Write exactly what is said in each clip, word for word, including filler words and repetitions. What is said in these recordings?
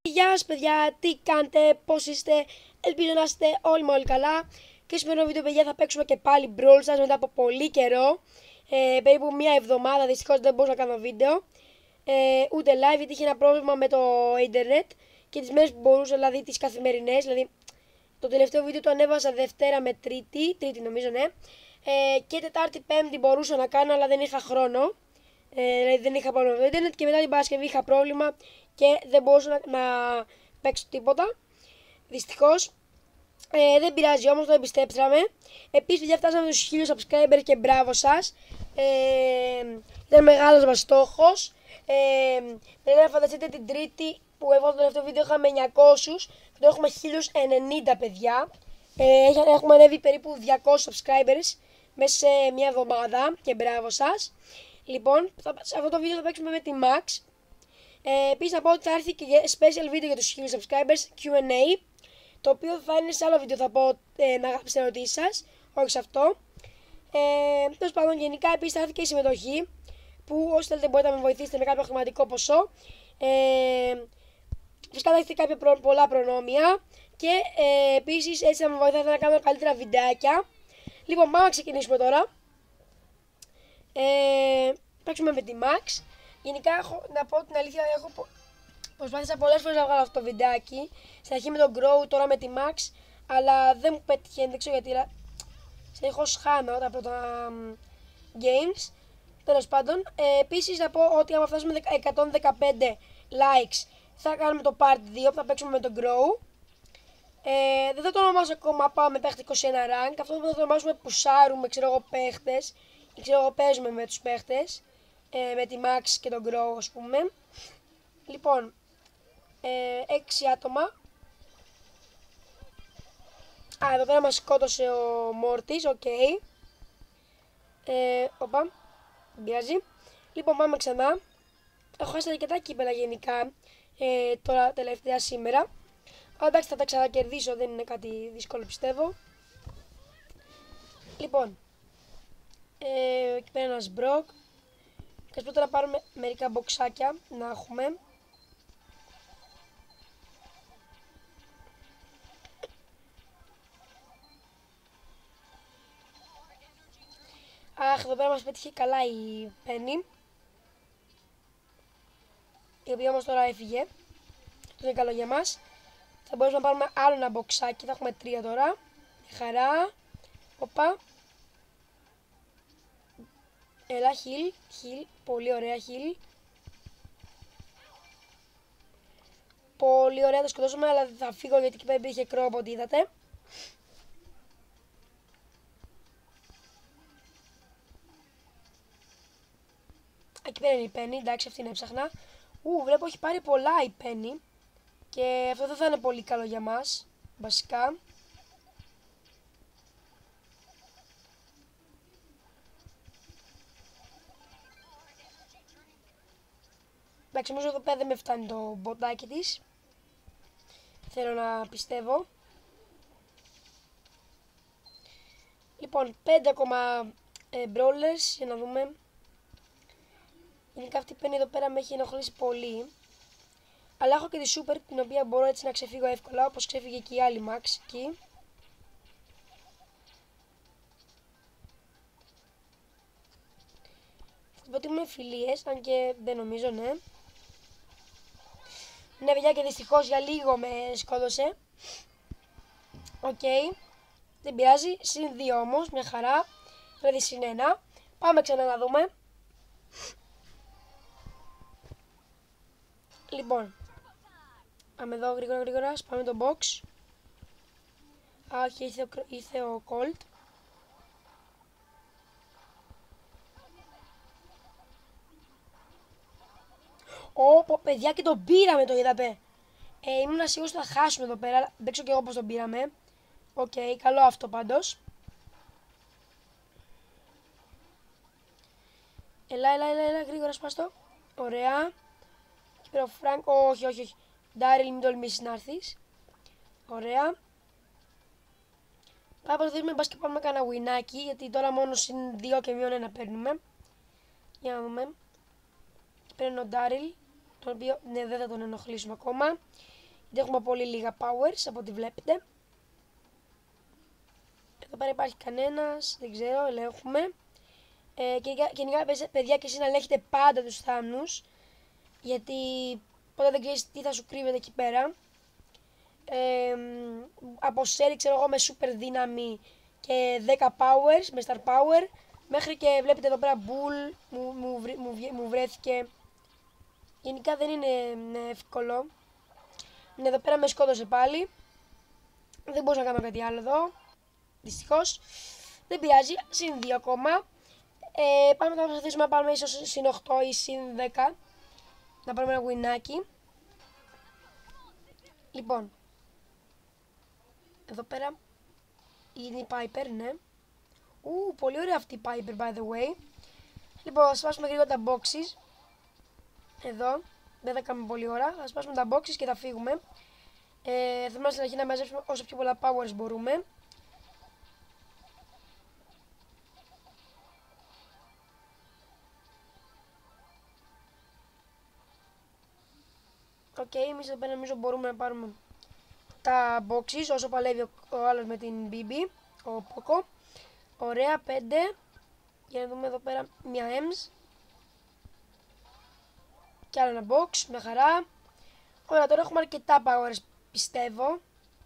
Γεια σας παιδιά, τι κάνετε, πώς είστε, ελπίζω να είστε όλοι με όλοι καλά. Και στο σημερινό βίντεο παιδιά θα παίξουμε και πάλι Brawl Stars μετά από πολύ καιρό. ε, Περίπου μία εβδομάδα, δυστυχώς δεν μπορούσα να κάνω βίντεο ε, ούτε live γιατί είχε ένα πρόβλημα με το ίντερνετ. Και τις μέρες που μπορούσα, δηλαδή τις καθημερινές, δηλαδή το τελευταίο βίντεο το ανέβασα Δευτέρα με Τρίτη, Τρίτη νομίζω ναι, ε, και Τετάρτη Πέμπτη μπορούσα να κάνω αλλά δεν είχα χρόνο. Ε, δηλαδή δεν είχα πρόβλημα με το ίντερνετ και μετά την Παρασκευή είχα πρόβλημα και δεν μπορούσα να, να παίξω τίποτα. Δυστυχώς. Ε, δεν πειράζει όμως, το επιστρέψαμε. Επίσης παιδιά φτάσαμε στους χίλιους subscribers και μπράβο σας. Ε, ήταν μεγάλος μας στόχος. Ε, δηλαδή να φανταστείτε την Τρίτη που εγώ το τελευταίο βίντεο είχαμε εννιακόσιους και τώρα έχουμε χίλιους ενενήντα παιδιά. Ε, έχουμε ανέβει περίπου διακόσιους subscribers μέσα σε μια εβδομάδα και μπράβο σας. Λοιπόν, σε αυτό το βίντεο θα παίξουμε με τη Max. Ε, επίσης να πω ότι θα έρθει και special βίντεο για τους χίλιους subscribers, κιου εντ έι, το οποίο θα είναι σε άλλο βίντεο, θα πω ε, να γράψετε ερωτήσεις σας, όχι σε αυτό. Ε, τέλος πάντων, γενικά επίσης θα έρθει και η συμμετοχή, που όσοι θέλετε μπορείτε να με βοηθήσετε με κάποιο χρηματικό ποσό. Ε, φυσικά θα έχετε κάποια προ, πολλά προνόμια και ε, επίσης έτσι θα με βοηθάτε να κάνω καλύτερα βιντεάκια. Λοιπόν, πάμε να ξεκινήσουμε τώρα. Ε, παίξουμε με τη Max. Γενικά έχω, να πω την αλήθεια, έχω προσπάθησα πολλές φορές να βγάλω αυτό το βιντεάκι. Στην αρχή με τον Grow, τώρα με τη Max, αλλά δεν μου πέτυχε, δεν ξέρω γιατί. Συνεχώς χάνω τα πρώτα um, games. Τέλος πάντων, ε, επίσης να πω ότι άμα φτάσουμε εκατόν δεκαπέντε likes θα κάνουμε το part δύο που θα παίξουμε με τον Grow. Ε, δεν θα το ονομάσω ακόμα πάμε παίχτη είκοσι ένα rank, αυτό θα το ονομάσουμε πουσάρουμε, ξέρω εγώ, παίχτες ή ξέρω εγώ παίζουμε με τους παίχτες, ε, με τη Max και τον Grow ας πούμε. Λοιπόν, ε, έξι άτομα. Α, εδώ πέρα μας σκότωσε ο Μόρτις, οκ. Okay. Ε, οπα, δεν πειράζει. Λοιπόν, πάμε ξανά. Έχω χάσει αρκετά κύπελα γενικά ε, τώρα τελευταία σήμερα. Αλλά εντάξει, θα τα ξανακερδίσω, δεν είναι κάτι δύσκολο πιστεύω. Λοιπόν, ε, εκεί πέρα ένας Μπροκ. Και πρώτα να πάρουμε μερικά μποξάκια να έχουμε. Αχ, εδώ πέρα μας πέτυχε καλά η Penny, η οποία όμως τώρα έφυγε. Αυτό είναι καλό για μας. Θα μπορούσαμε να πάρουμε άλλο ένα μποξάκι, θα έχουμε τρία τώρα. Χαρά. Οπα. Έλα, heal, heal, πολύ ωραία heal. Πολύ ωραία, το σκοτώσαμε, αλλά θα φύγω γιατί εκεί πέρα υπήρχε κρό από ό,τι είδατε. Εκεί πέρα είναι η Penny, εντάξει, αυτήν έψαχνα. Ου, βλέπω έχει πάρει πολλά η Penny. Και αυτό δεν θα είναι πολύ καλό για μας, βασικά. Εντάξει, νομίζω εδώ πέρα δεν με φτάνει το μποτάκι της. Θέλω να πιστεύω. Λοιπόν, πέντε ακόμα ε, brawlers, για να δούμε. Γενικά αυτή η Penny εδώ πέρα με έχει ενοχλήσει πολύ. Αλλά έχω και τη Super, την οποία μπορώ έτσι να ξεφύγω εύκολα, όπως ξέφυγε και η άλλη Max εκεί. Θα πω ότι είμαι φιλίες, αν και δεν νομίζω, ναι. Ναι, παιδιά, και δυστυχώς για λίγο με σκότωσε. Οκ. Okay. Δεν πειράζει. Συν δύο όμως, μια χαρά. Δηλαδή συν ένα. Πάμε ξανά να δούμε. Λοιπόν. Πάμε εδώ γρήγορα γρήγορα. Σπάμε το box. Α, όχι, ήρθε ο, ήρθε ο Colt. Ω, παιδιά, και τον πήραμε, το είδατε. Ε, ήμουν σίγουρος ότι θα χάσουμε εδώ πέρα. Δεν ξέρω και εγώ πώς τον πήραμε. Οκ, okay, καλό αυτό πάντως. Ελά, ελά, ελά, ελά, γρήγορα σπάστο. Ωραία. Εκεί πέρα ο Φρανκ, όχι, όχι, όχι. Ντάριλ, μην τολμήσεις να έρθεις. Ωραία. Πάμε να προσπαθήσουμε, μπας και πάμε να κάνουμε wинάκι, γιατί τώρα μόνο συν δύο και μείον ένα παίρνουμε. Για να δούμε. Παίρνει ο Ντάριλ. τον οποίο ναι, δεν θα τον ενοχλήσουμε ακόμα, γιατί έχουμε πολύ λίγα powers από ό,τι βλέπετε. Εδώ πέρα υπάρχει κανένας, δεν ξέρω, ελέγχουμε. Ε, και γενικά, παιδιά, και εσείς να ελέγχετε πάντα τους θάμνους, γιατί ποτέ δεν ξέρεις τι θα σου κρύβεται εκεί πέρα. Ε, από σέρι, ξέρω εγώ, με super δύναμη και δέκα powers, με star power, μέχρι και βλέπετε εδώ πέρα bull μου, μου, μου, μου βρέθηκε. Γενικά δεν είναι εύκολο. Είναι εδώ πέρα, με σκότωσε πάλι. Δεν μπορούσα να κάνω κάτι άλλο εδώ, δυστυχώς. Δεν πειράζει, συν δύο ακόμα. Ε, πάμε να προσπαθήσουμε να πάρουμε ίσως συν οκτώ ή συν δέκα. Να πάρουμε ένα γουινάκι. Λοιπόν, εδώ πέρα είναι η Piper, ναι. Ου, πολύ ωραία αυτή η Piper, by the way. Λοιπόν, θα σπάσουμε γρήγορα τα boxes. Εδώ, δεν θα κάνουμε πολύ ώρα. Θα σπάσουμε τα boxes και θα φύγουμε. Ε, θέλουμε στην αρχή να μαζέψουμε όσο πιο πολλά powers μπορούμε. Οκ, okay, εμείς εδώ πέρα νομίζω μπορούμε να πάρουμε τα boxes όσο παλεύει ο, ο άλλος με την μπι μπι, ο Poco. Ωραία, πέντε. Για να δούμε εδώ πέρα μια Ems. Και άλλο ένα box, μια χαρά. Ωραία, τώρα έχουμε αρκετά powers, πιστεύω.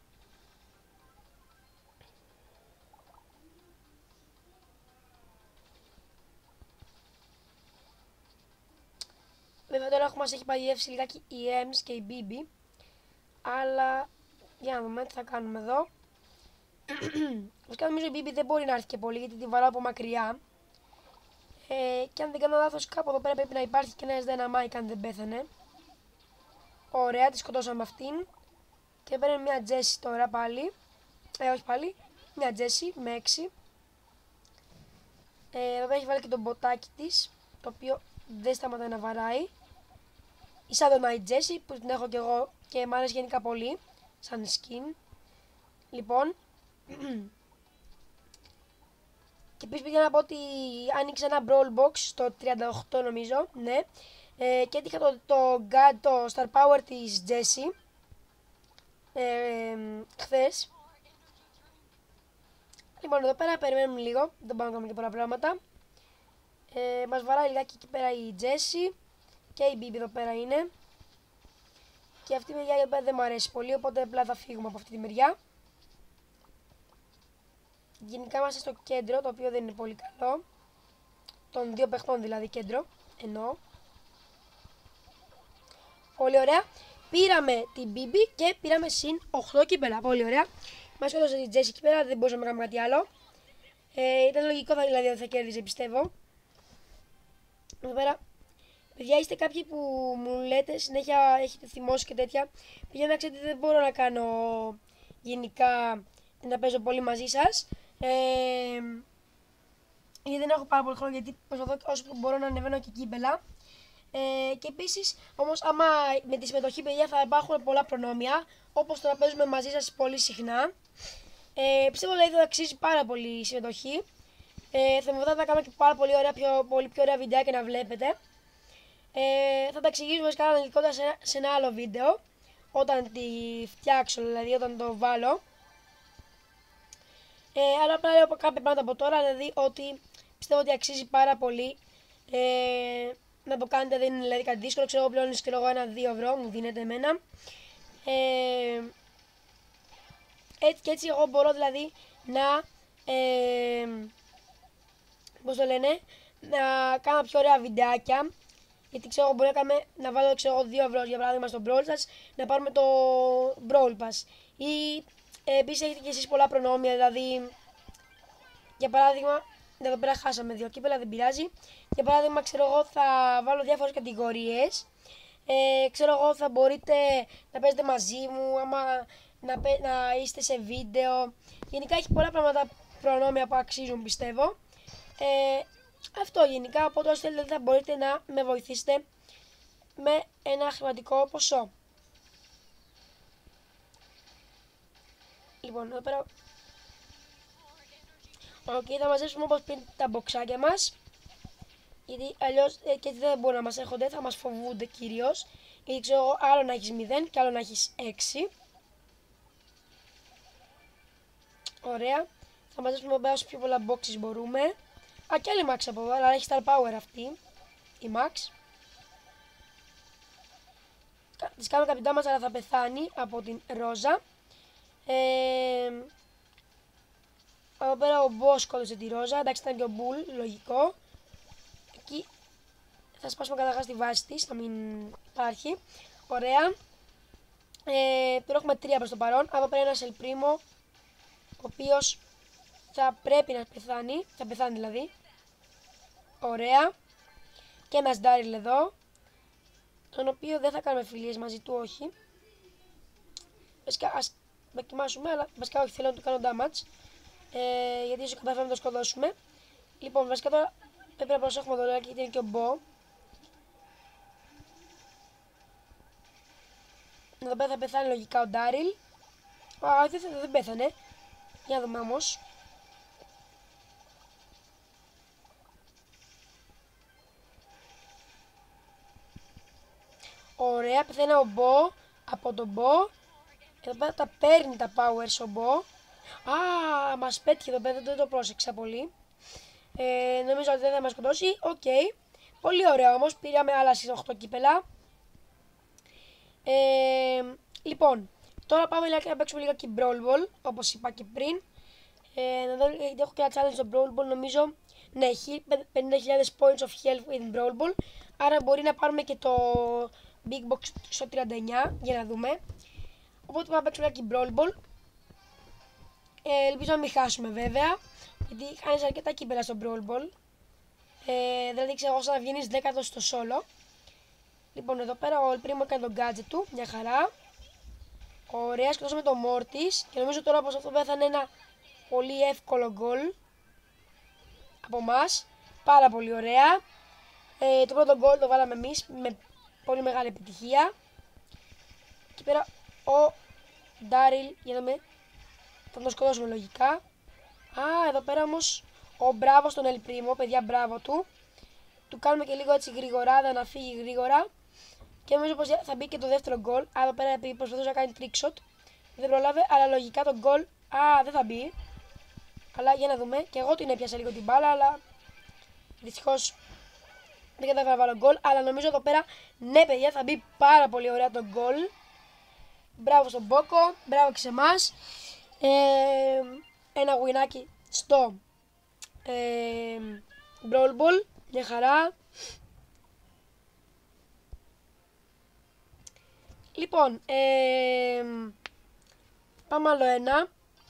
Βέβαια τώρα έχουμε, μας έχει παγιεύσει λιγάκι η Ems και η μπι μπι. Αλλά για να δούμε τι θα κάνουμε εδώ. Βασικά νομίζω η μπι μπι δεν μπορεί να έρθει και πολύ, γιατί την βαράω από μακριά. Ε, και αν δεν κάνω λάθος, κάπου εδώ πέρα πρέπει να υπάρχει και ένα Dynamite αν δεν πέθανε. Ωραία, τη σκοτώσαμε αυτήν. Και παίρνει μια Jessie τώρα πάλι. Ε, όχι πάλι. Μια Jessie με έξι. Ε, εδώ πέρα έχει βάλει και το μποτάκι της, το οποίο δεν σταματάει να βαράει. Η Shadowknight Jessie που την έχω και εγώ και μου αρέσει γενικά πολύ σαν skin. Λοιπόν, και επίσης πήγα να πω ότι άνοιξε ένα brawl box στο τριάντα οκτώ νομίζω, ναι. Ε, και έτυχα το, το, το, το star power της Jessie ε, χθες. Λοιπόν, εδώ πέρα περιμένουμε λίγο, δεν πάμε να κάνουμε και πολλά πράγματα. Ε, μας βαράει λιγάκι εκεί πέρα η Jessie και η μπι μπι εδώ πέρα είναι. Και αυτή η μεριά εδώ πέρα δεν μου αρέσει πολύ, οπότε απλά θα φύγουμε από αυτή τη μεριά. Γενικά είμαστε στο κέντρο, το οποίο δεν είναι πολύ καλό. Των δύο παιχτών δηλαδή κέντρο, εννοώ. Πολύ ωραία. Πήραμε την μπι μπι και πήραμε συν οκτώ κύπελα. Πολύ ωραία. Μας έδωσε την Jessie εκεί πέρα, δεν μπορούσαμε να κάνουμε κάτι άλλο. Ε, ήταν λογικό δηλαδή ότι θα κέρδιζε, πιστεύω. Εδώ πέρα, παιδιά, είστε κάποιοι που μου λέτε συνέχεια έχετε θυμώσει και τέτοια. Παιδιά, να ξέρετε δεν μπορώ να κάνω γενικά να παίζω πολύ μαζί σας. Ε, γιατί δεν έχω πάρα πολύ χρόνο, γιατί προσπαθώ όσο μπορώ να ανεβαίνω και κύπελα. Ε, και επίσης, όμως, άμα με τη συμμετοχή, παιδιά, θα υπάρχουν πολλά προνόμια, όπως το να παίζουμε μαζί σας πολύ συχνά. Ε, πιστεύω δηλαδή θα αξίζει πάρα πολύ η συμμετοχή. Ε, θα με βοηθάτε να κάνω και πάρα πολύ, ωραία, πιο, πολύ πιο ωραία βιντεάκια να βλέπετε. Ε, θα τα εξηγήσουμε βασικά αναλυτικότερα σε, σε ένα άλλο βίντεο, όταν τη φτιάξω, δηλαδή όταν το βάλω. Ε, αλλά απλά λέω κάποια πράγματα από τώρα, δηλαδή ότι πιστεύω ότι αξίζει πάρα πολύ ε, να το κάνετε, δεν είναι δηλαδή κάτι δύσκολο. Ξέρω εγώ πλέον ξέρω εγώ ένα δύο ευρώ μου δίνετε εμένα. Ε, έτσι και έτσι εγώ μπορώ δηλαδή να, ε, πώς το λένε, να κάνω πιο ωραία βιντεάκια. Γιατί ξέρω εγώ μπορεί να, κάνουμε, να βάλω ξέρω, δύο ευρώ για παράδειγμα στο Brawl Stars, να πάρουμε το Brawl Pass. Ή ε, επίσης έχετε και εσείς πολλά προνόμια, δηλαδή για παράδειγμα, εδώ πέρα χάσαμε δύο κύπελα, δεν πειράζει. Για παράδειγμα, ξέρω εγώ θα βάλω διάφορες κατηγορίες. Ε, ξέρω εγώ θα μπορείτε να παίζετε μαζί μου, άμα να, να είστε σε βίντεο. Γενικά έχει πολλά πράγματα προνόμια που αξίζουν, πιστεύω. Ε, αυτό γενικά, οπότε όσοι θέλετε θα μπορείτε να με βοηθήσετε με ένα χρηματικό ποσό. Λοιπόν, εδώ πέρα Οκ, okay, θα μαζέψουμε όπως πριν τα μποξάκια μας. Γιατί αλλιώς ε, και δεν μπορούν να μας έρχονται, θα μας φοβούνται κυρίως. Ή ξέρω, άλλο να έχεις μηδέν και άλλο να έχεις έξι. Ωραία. Θα μαζέψουμε εδώ όσο πιο πολλά boxes μπορούμε. Α, και άλλη Max από εδώ, αλλά έχει star power αυτή. Η Max. Της κάνουμε κάποιο damage, αλλά θα πεθάνει από την Ρόζα. Ε, εδώ πέρα ο boss σκότωσε τη Ρόζα. Εντάξει, ήταν και ο Bull, λογικό. Εκεί θα σπάσουμε καταρχάς τη βάση της, να μην υπάρχει. Ωραία. Ε, τώρα έχουμε τρία προς το παρόν. Εδώ πέρα ένας El Primo, ο οποίος θα πρέπει να πεθάνει. Θα πεθάνει δηλαδή. Ωραία. Και ένας Daryl εδώ, τον οποίο δεν θα κάνουμε φιλίες μαζί του, όχι. Βασικά ας δοκιμάσουμε, αλλά βασικά όχι, θέλω να του κάνω damage. Ε, γιατί όσο καταφέρουμε να το σκοτώσουμε. Λοιπόν, βασικά τώρα πρέπει να προσέχουμε εδώ γιατί είναι και ο Bo. Εδώ πέρα θα πεθάνει λογικά ο Daryl. Α, δεν, δεν πέθανε. Για να δούμε όμως. Ωραία, πεθαίνει ο Bo από τον Bo. Εδώ πέρα τα παίρνει τα powers ο Bo. Α, μας πέτυχε εδώ πέρα, δεν το πρόσεξα πολύ. Ε, νομίζω ότι δεν θα μας σκοτώσει. Οκ. Okay. Πολύ ωραία όμως, πήραμε άλλα στις οκτώ κύπελα. Ε, λοιπόν, τώρα πάμε να παίξουμε λίγα και Brawl Ball, όπως είπα και πριν. Ε, να δω, γιατί έχω και ένα challenge στο Brawl Ball, νομίζω. Ναι, έχει πενήντα χιλιάδες points of health in Brawl Ball. Άρα μπορεί να πάρουμε και το Big Box στο τριάντα εννιά, για να δούμε. Οπότε πάμε να παίξουμε ένα και Brawl Ball. Ε, ελπίζω να μην χάσουμε βέβαια, γιατί χάνεις αρκετά κύπελα στο Brawl Ball. Ε, δηλαδή ξέρω σαν να βγαίνεις δέκατος στο solo. Λοιπόν, εδώ πέρα ο El Primo έκανε τον gadget του, μια χαρά. Ωραία, σκοτώσαμε το Mortis και νομίζω τώρα πως αυτό θα είναι ένα πολύ εύκολο goal από εμάς. Πάρα πολύ ωραία. Ε, το πρώτο goal το βάλαμε εμείς με πολύ μεγάλη επιτυχία. Εκεί πέρα ο Daryl, για να δούμε, θα τον σκοτώσουμε λογικά. Α, εδώ πέρα όμως ο μπράβο στον El Primo, παιδιά, μπράβο του. Του κάνουμε και λίγο έτσι γρηγοράδα να φύγει γρήγορα. Και νομίζω πως θα μπει και το δεύτερο γκολ. Α, εδώ πέρα επειδή προσπαθούσε να κάνει trick shot, δεν προλάβε, αλλά λογικά το γκολ. Α, δεν θα μπει. Αλλά για να δούμε. Και εγώ την έπιασα λίγο την μπάλα, αλλά δυστυχώς δεν κατάφερα να βάλω γκολ. Αλλά νομίζω εδώ πέρα, ναι, παιδιά, θα μπει πάρα πολύ ωραία το γκολ. Μπράβο στον Μπόκο, μπράβο και σε εμάς. Ε, ένα γουινάκι στο ε, Brawl Ball, μια χαρά. Λοιπόν, ε, πάμε άλλο ένα.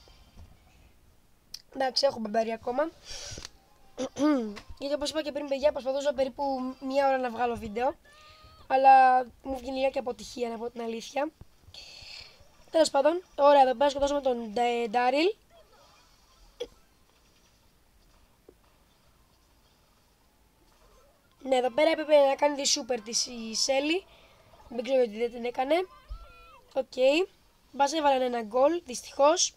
Εντάξει, έχω μπαμπάρει ακόμα. Γιατί όπως είπα και πριν, παιδιά, προσπαθούσα περίπου μία ώρα να βγάλω βίντεο. Αλλά μου βγαίνει λίγα και αποτυχία, να πω την αλήθεια. Τέλος πάντων, ωραία, εδώ πέρα σκοτώσαμε τον Daryl. Ναι, εδώ πέρα έπρεπε να κάνει τη super της η Shelly. Δεν ξέρω γιατί δεν την έκανε. Οκ. Okay. Μας έβαλαν ένα γκολ, δυστυχώς.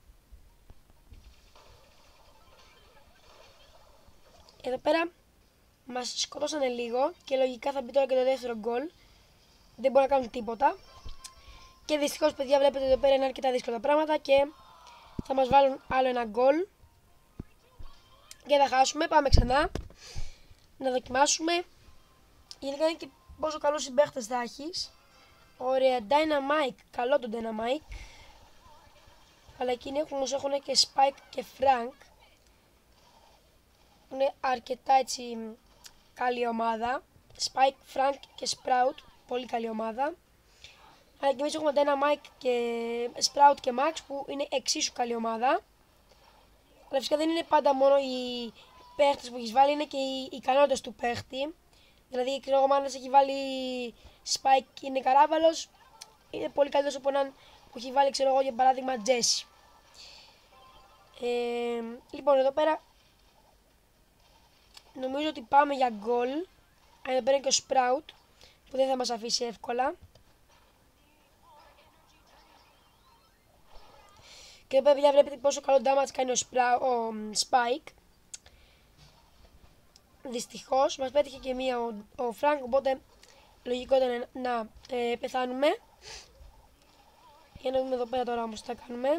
Εδώ πέρα μας σκοτώσανε λίγο και λογικά θα μπει τώρα και το δεύτερο γκολ. Δεν μπορούν να κάνουν τίποτα. Και δυστυχώς, παιδιά, βλέπετε εδώ πέρα είναι αρκετά δύσκολα πράγματα και θα μας βάλουν άλλο ένα γκολ. Και θα χάσουμε. Πάμε ξανά να δοκιμάσουμε. Γενικά είναι και πόσο καλούς συμπαίχτες θα έχεις. Ωραία, Dynamite, καλό το Dynamite. Αλλά εκείνοι έχουν, έχουν και Spike και Frank. Είναι αρκετά έτσι καλή ομάδα. Spike, Frank και Sprout, πολύ καλή ομάδα. Αλλά και εμείς έχουμε Dynamite και Sprout και Max που είναι εξίσου καλή ομάδα. Αλλά φυσικά δεν είναι πάντα μόνο οι παίχτες που έχεις βάλει, είναι και οι ικανότητες του παίχτη. Δηλαδή, ξέρω εγώ, αν έχει βάλει Spike είναι καράβαλος, είναι πολύ καλύτερος από έναν που έχει βάλει, ξέρω εγώ, για παράδειγμα Jesse. Ε, λοιπόν, εδώ πέρα νομίζω ότι πάμε για γκολ. Εδώ πέρα είναι και ο Sprout που δεν θα μας αφήσει εύκολα. Και εδώ πέρα βλέπετε πόσο καλό damage κάνει ο, Sprout, ο Spike. Δυστυχώς μας πέτυχε και μία ο, ο Frank, οπότε λογικό ήταν να ε, πεθάνουμε. Για να δούμε εδώ πέρα τώρα όμως τι θα κάνουμε.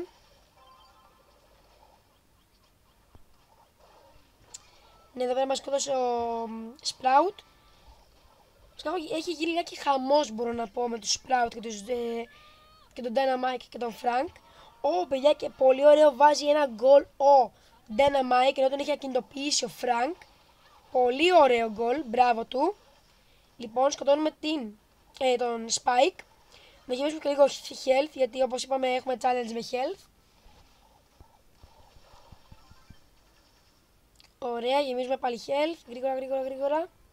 Ναι, εδώ πέρα μας σκότωσε ο Sprout. Έχει γίνει λιγάκι χαμός, μπορώ να πω, με τους Sprout και, τους, ε, και τον Dynamite και τον Frank. Ω, παιδιά, και πολύ ωραίο, βάζει ένα γκολ ο Dynamite, ενώ τον έχει ακινητοποιήσει ο Frank. Πολύ ωραίο γκολ, μπράβο του. Λοιπόν, σκοτώνουμε την, ε, τον Spike. Να γεμίσουμε και λίγο health, γιατί όπως είπαμε έχουμε challenge με health. Ωραία, γεμίζουμε πάλι health, γρήγορα, γρήγορα, γρήγορα.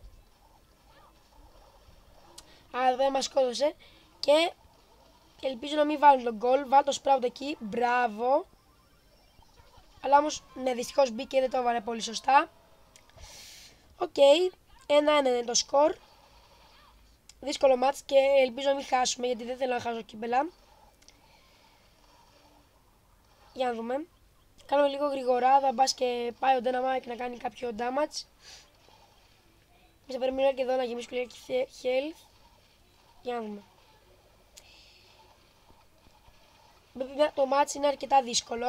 Α, εδώ πέρα μας σκότωσε. Και ελπίζω να μην βάλουν τον goal. Βάλω το Sprout εκεί, μπράβο. Αλλά όμως, ναι, δυστυχώς μπήκε, δεν το έβαλε πολύ σωστά. Οκ, okay. ένα ένα είναι το σκορ. Δύσκολο μάτς και ελπίζω να μην χάσουμε, γιατί δεν θέλω να χάσω κύπελα. Για να δούμε. Κάνουμε λίγο γρηγοράδα, μπας και πάει ο Dynamite να κάνει κάποιο damage. Εμείς θα περιμένουμε και εδώ να γεμίσουμε λίγο health. Για να δούμε. Το match είναι αρκετά δύσκολο.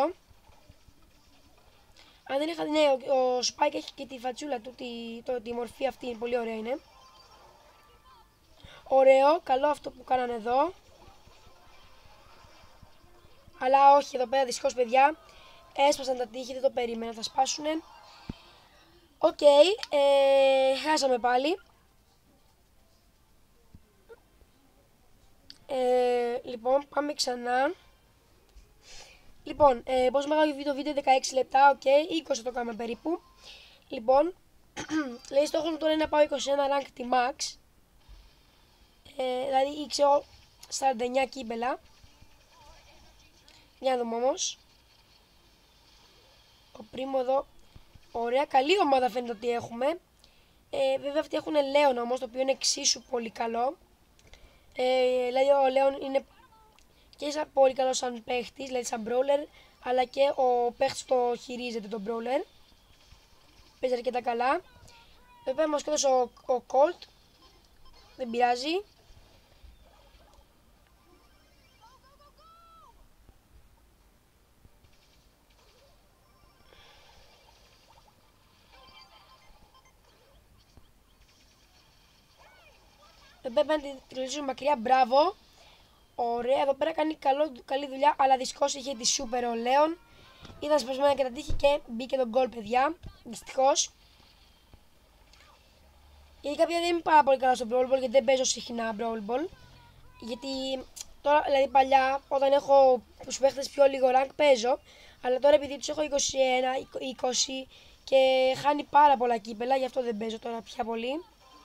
Αν δεν είχα, ναι, ο, ο Spike έχει και τη φατσούλα του, τη, το, τη μορφή αυτή, πολύ ωραία είναι. Ωραίο, καλό αυτό που κάνανε εδώ. Αλλά όχι, εδώ πέρα δυστυχώς, παιδιά, έσπασαν τα τείχη, δεν το περίμενα, θα σπάσουνε. Οκ, okay, ε, χάσαμε πάλι. Ε, λοιπόν, πάμε ξανά. Λοιπόν, ε, πόσο μεγάλο βίντεο, βίντεο δεκαέξι λεπτά, οκ, okay, είκοσι το κάνουμε περίπου. Λοιπόν, λέει στόχος μου τώρα είναι να πάω είκοσι ένα rank τη max. Ε, δηλαδή ήξερα σαράντα εννιά κύπελα. Για να δούμε όμως. Ο Πρίμο εδώ. Ωραία, καλή ομάδα φαίνεται ότι έχουμε. Ε, βέβαια αυτοί έχουν Λέον όμως, το οποίο είναι εξίσου πολύ καλό. Ε, δηλαδή ο Λέον είναι και σαν πολύ καλό σαν παίχτης, δηλαδή σαν brawler, αλλά και ο παίχτης το χειρίζεται τον brawler. Παίζει αρκετά καλά. Βέβαια μας σκότωσε ο, ο Colt. Δεν πειράζει. Εδώ πέρα να τη κλείσουμε μακριά, μπράβο. Ωραία, εδώ πέρα κάνει καλό, καλή δουλειά, αλλά δυστυχώς είχε τη σούπερ ο Λέον. Ήταν σπασμένα και τα τείχη και μπήκε τον γκολ, παιδιά. Δυστυχώς. Γιατί κάποια δεν είμαι πάρα πολύ καλά στο Brawl Ball, γιατί δεν παίζω συχνά Brawl Ball. Γιατί τώρα, δηλαδή παλιά, όταν έχω τους παίχτες πιο λίγο rank παίζω. Αλλά τώρα επειδή τους έχω είκοσι ένα, είκοσι και χάνει πάρα πολλά κύπελα, γι' αυτό δεν παίζω τώρα πια πολύ.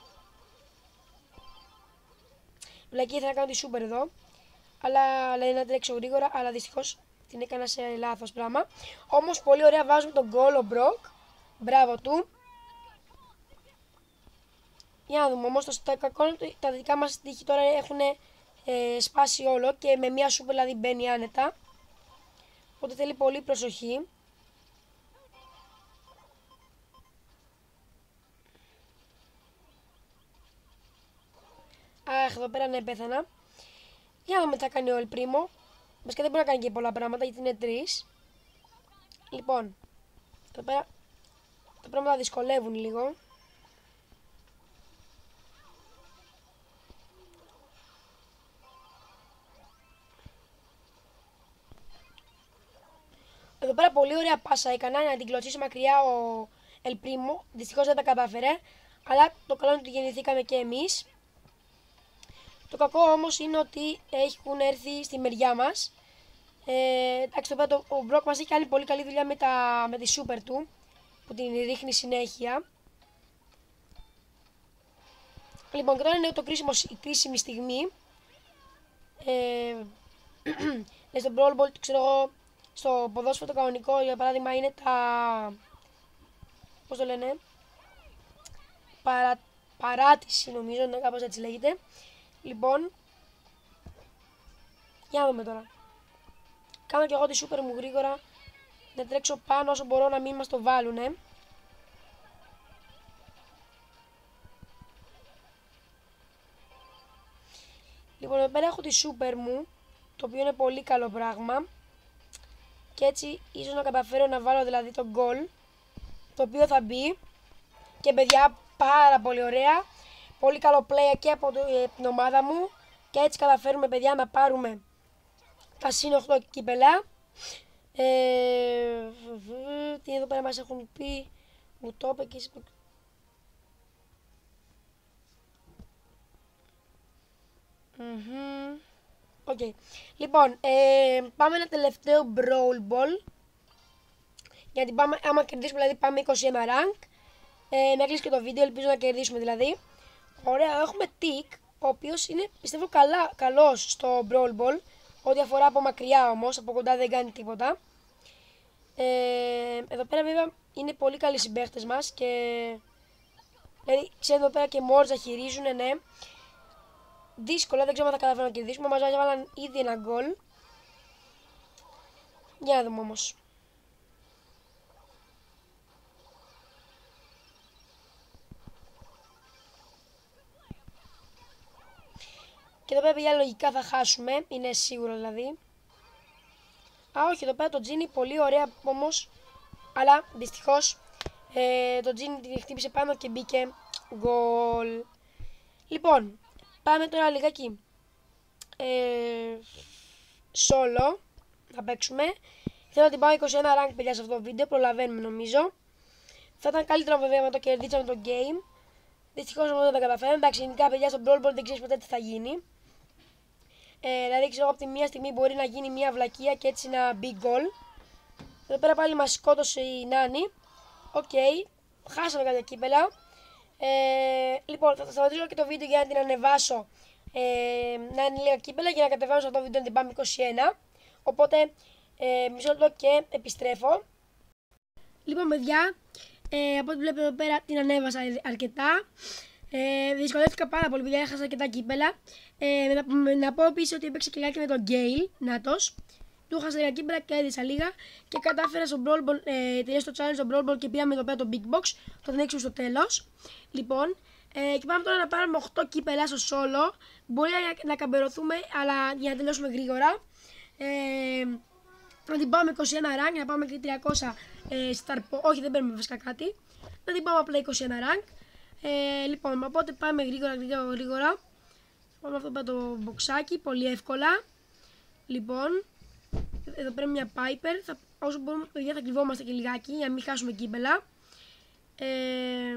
Βλακή ήθελα να κάνω τη σούπερ εδώ. Αλλά λέει να τρέξω γρήγορα, αλλά δυστυχώς την έκανα σε λάθος πράγμα. Όμως πολύ ωραία βάζουμε τον γκολ ο Μπροκ. Μπράβο του. Για να δούμε όμως, τα, τα δικά μας τείχη τώρα έχουν ε, σπάσει όλο και με μία σούπερ δηλαδή μπαίνει άνετα. Οπότε θέλει πολύ προσοχή. Αχ, εδώ πέρα ναι, πέθανα. Για να δούμε τι θα κάνει ο El Primo. Βασικά δεν μπορεί να κάνει και πολλά πράγματα γιατί είναι τρεις. Λοιπόν, εδώ πέρα τα πράγματα δυσκολεύουν λίγο. Εδώ πέρα πολύ ωραία πάσα έκανα να την κλωτσίσει μακριά ο El Primo. Δυστυχώς δεν τα κατάφερε. Αλλά το καλό είναι ότι γεννηθήκαμε και εμείς. Το κακό όμως είναι ότι έχουν έρθει στη μεριά μας. Ε, εντάξει, το, το, ο Μπροκ μας έχει κάνει πολύ καλή δουλειά με, τα, με τη σούπερ του, που την ρίχνει συνέχεια. Λοιπόν, και τώρα είναι το κρίσιμο, η κρίσιμη στιγμή. Ε, στο Brawl Ball, ξέρω εγώ, στο ποδόσφαιρο το κανονικό, για παράδειγμα, είναι τα... πώς το λένε? Παρα, παράτηση, νομίζω, ναι, κάπως έτσι λέγεται. Λοιπόν, για να δούμε τώρα. Κάνω και εγώ τη σούπερ μου γρήγορα. Να τρέξω πάνω όσο μπορώ να μην μας το βάλουνε. πέρα έχω τη super μου, το οποίο είναι πολύ καλό πράγμα. Και έτσι ίσως να καταφέρω να βάλω δηλαδή το goal, το οποίο θα μπει. Και παιδιά, πάρα πολύ ωραία. Πολύ καλό play και από την ομάδα μου. Και έτσι καταφέρουμε παιδιά να πάρουμε τα συν οκτώ κύπελα. Ε, τι εδώ πέρα μας έχουν πει, μου το είπε και mm-hmm. Okay. Λοιπόν, ε, πάμε ένα τελευταίο Brawl Ball. Γιατί πάμε, άμα κερδίσουμε δηλαδή πάμε είκοσι ένα rank. ε, Να κλείσει και το βίντεο, ελπίζω να κερδίσουμε δηλαδή. Ωραία, έχουμε Tick, ο οποίος είναι πιστεύω καλά, καλός στο Brawl Ball. Ό,τι αφορά από μακριά όμως, από κοντά δεν κάνει τίποτα. ε, Εδώ πέρα βέβαια είναι πολύ καλοί συμπαίχτες μας. Και δηλαδή ξέρετε εδώ πέρα και μόρτζα χειρίζουν, ναι. Δύσκολα, δεν ξέρω αν θα καταφέρω να κερδίσουμε. Μας βάλαν ήδη ένα γκολ. Για να δούμε όμως. Και εδώ πέρα παιδιά λογικά θα χάσουμε. Είναι σίγουρο δηλαδή. Α, όχι, εδώ πέρα το Τζίνι πολύ ωραία όμως. Αλλά δυστυχώς ε, το Τζίνι την χτύπησε πάνω και μπήκε γκολ. Λοιπόν, πάμε τώρα λιγάκι ε, solo θα παίξουμε. Θέλω να την πάω είκοσι ένα rank παιδιά σε αυτό το βίντεο, προλαβαίνουμε νομίζω. Θα ήταν καλύτερο βέβαια να το κερδίσαμε το game. Δυστυχώς όμως δεν τα καταφέραμε. Εντάξει, γενικά παιδιά στο Brawl Ball δεν ξέρεις ποτέ τι θα γίνει. Ε, δηλαδή ξέρω από τη μία στιγμή μπορεί να γίνει μια βλακεία και έτσι να μπει goal. Εδώ πέρα πάλι μας σκότωσε η Νάνη. Οκ, okay. Χάσαμε κάποια κύπελα. Ε, λοιπόν, θα σταματήσω και το βίντεο για να την ανεβάσω. Ε, να είναι λίγα κύπελα για να κατεβάσω σε αυτό το βίντεο να την πάμε είκοσι ένα. Οπότε ε, μισό λεπτό και επιστρέφω. Λοιπόν παιδιά, ε, από ό,τι βλέπετε εδώ πέρα την ανέβασα αρκετά. Ε, δυσκολεύτηκα πάρα πολύ παιδιά, έχασα αρκετά κύπελα. Ε, να, να πω επίσης ότι έπαιξε και λιγάκι με τον Gale, νάτος. Του έχασα λίγα κύπελα και έδισα λίγα. Και κατάφερα στο Brawl Ball, ε, τελείωσε το challenge στο Brawl Ball και πήραμε εδώ πέρα το Big Box. Θα το ανοίξουμε στο τέλος. Λοιπόν, ε, και πάμε τώρα να πάρουμε οκτώ κύπελα στο solo. Μπορεί να, να καμπερωθούμε, αλλά για να τελειώσουμε γρήγορα. Ε, να την πάμε είκοσι ένα rank, να πάμε και τριακόσια ε, star. Όχι, δεν παίρνουμε βασικά κάτι. Να την πάμε απλά είκοσι ένα rank. Ε, λοιπόν, οπότε πάμε γρήγορα, γρήγορα, γρήγορα. Πάμε αυτό πέρα το μποξάκι, πολύ εύκολα. Λοιπόν, εδώ πέρα μια Piper. Θα, όσο μπορούμε, παιδιά, θα κρυβόμαστε και λιγάκι για να μην χάσουμε κύπελα. Ε,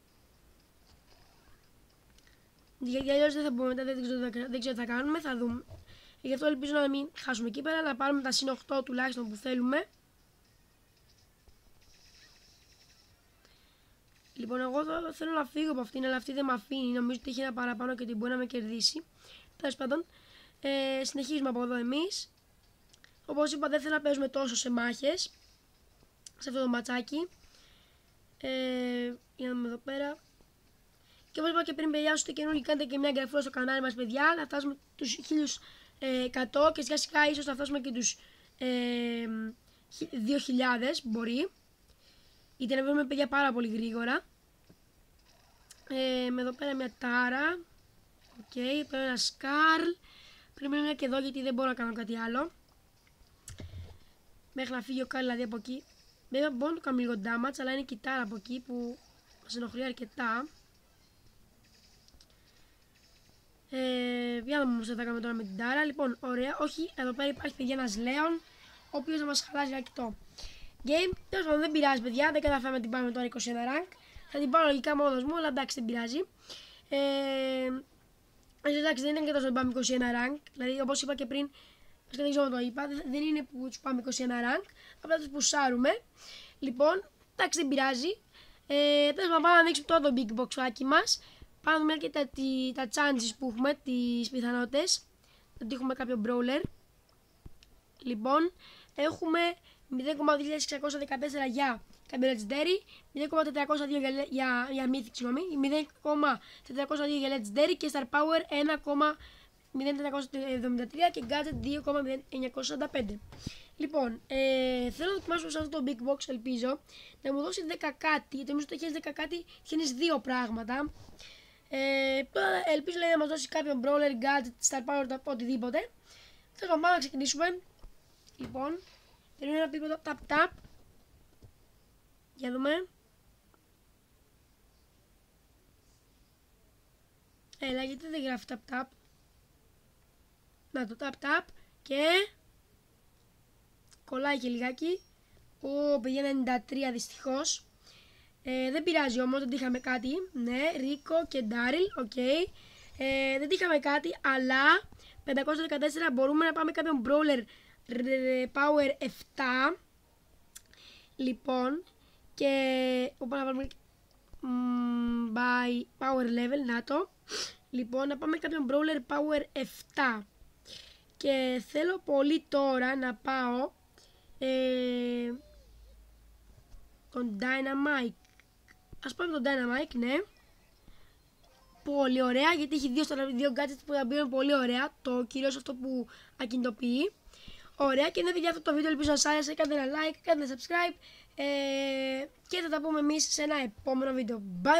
γιατί αλλιώς δεν θα μπορούμε μετά, δεν ξέρω, δεν ξέρω τι θα κάνουμε, θα δούμε. Γι' αυτό ελπίζω να μην χάσουμε κύπελα, να πάρουμε τα συν οκτώ τουλάχιστον που θέλουμε. Λοιπόν, εγώ θα, θέλω να φύγω από αυτήν, αλλά αυτή δεν με αφήνει. Νομίζω ότι έχει ένα παραπάνω και την μπορεί να με κερδίσει. Τέλος πάντων, ε, συνεχίζουμε από εδώ εμείς. Όπως είπα, δεν θέλω να παίζουμε τόσο σε μάχες. Σε αυτό το ματσάκι. Ε, για να δούμε εδώ πέρα. Και όπως είπα και πριν, παιδιά, όσοι καινούργοι κάνετε και μια εγγραφή στο κανάλι μας, παιδιά, να φτάσουμε τους χίλια εκατό και σιγά σιγά ίσως να φτάσουμε και τους ε, δύο χιλιάδες, μπορεί. Γιατί να βρούμε παιδιά πάρα πολύ γρήγορα. Ε, με εδώ πέρα μια Τάρα. Οκ, okay, πέρα ένα Σκάρλ. Πρέπει να είναι και εδώ γιατί δεν μπορώ να κάνω κάτι άλλο. Μέχρι να φύγει ο Κάρλ δηλαδή από εκεί. Βέβαια μπορώ να του κάνω λίγο damage, αλλά είναι και η Τάρα από εκεί που μας ενοχλεί αρκετά. Ε, για να δούμε τι θα κάνουμε τώρα με την Τάρα. Λοιπόν, ωραία, όχι, εδώ πέρα υπάρχει παιδιά ένας Λέον, ο οποίος θα μας χαλάσει λιγάκι το game. Τέλος πάντων, δεν πειράζει παιδιά, δεν καταφέραμε να την πάμε τώρα είκοσι ένα rank. Θα την πάρω λογικά μόνος μου, αλλά εντάξει δεν πειράζει. Ε, εντάξει, δεν είναι και τόσο να πάμε είκοσι ένα rank. Δηλαδή, όπως είπα και πριν, δεν ξέρω αν το είπα, δεν είναι που τους πάμε είκοσι ένα rank, απλά τους πουσάρουμε. Λοιπόν, εντάξει δεν πειράζει. Ε, τέλος πάντων, πάμε να ανοίξουμε τώρα το big box μας. Πάμε να δούμε και τα, τα chances που έχουμε, τις πιθανότητες. ότι έχουμε κάποιο brawler. Λοιπόν, έχουμε μηδέν κόμμα δύο εξακόσια δεκατέσσερα για κάποιο legendary, μηδέν κόμμα τετρακόσια δύο για, για, για mythic, συγγνώμη, μηδέν κόμμα τετρακόσια δύο για legendary και star power ένα κόμμα μηδέν τετρακόσια εβδομήντα τρία και gadget δύο κόμμα μηδέν εννιακόσια σαράντα πέντε. Λοιπόν, ε, θέλω να δοκιμάσω σε αυτό το big box, ελπίζω να μου δώσει δέκα κάτι, γιατί νομίζω ότι έχει δέκα κάτι, έχεις δύο πράγματα. Ε, τώρα ελπίζω λέει, να μας δώσει κάποιον brawler, gadget, star power, οτιδήποτε. Θα το πάμε να ξεκινήσουμε. Λοιπόν, θέλουμε ένα πίπεδο tap tap. Για δούμε. Έλα, γιατί δεν γράφει tap tap. Να το tap tap και κολλάει και λιγάκι. Ω, παιδιά, ενενήντα τρία δυστυχώς. Ε, δεν πειράζει όμως, δεν είχαμε κάτι. Ναι, Ρίκο και Ντάριλ, οκ. Okay. Ε, δεν είχαμε κάτι, αλλά πεντακόσια δεκατέσσερα μπορούμε να πάμε κάποιον Brawler Power επτά. Λοιπόν, και όπου να βάλουμε mm, by Power Level, να το. Λοιπόν, να πάμε κάποιον Brawler Power επτά. Και θέλω πολύ τώρα να πάω ε, τον Dynamite. Ας πάμε τον Dynamite, ναι. Πολύ ωραία, γιατί έχει δύο, δύο gadgets που θα μπαίνουν πολύ ωραία. Το κυρίως αυτό που ακινητοποιεί. Ωραία, και είναι παιδιά αυτό το βίντεο, ελπίζω να σας άρεσε. Κάντε ένα like, κάντε ένα subscribe ε, και θα τα πούμε εμείς σε ένα επόμενο βίντεο. Bye!